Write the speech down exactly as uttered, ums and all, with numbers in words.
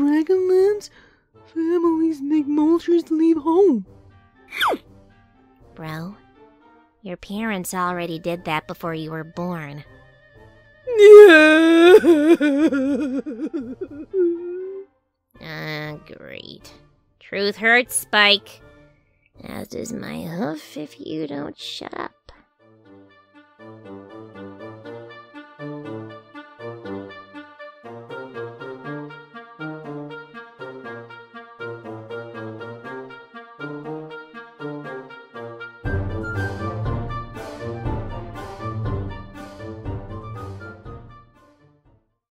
Dragonlance? Families make vultures leave home. Bro, your parents already did that before you were born. Ah, great. Truth hurts, Spike. As does my hoof if you don't shut up.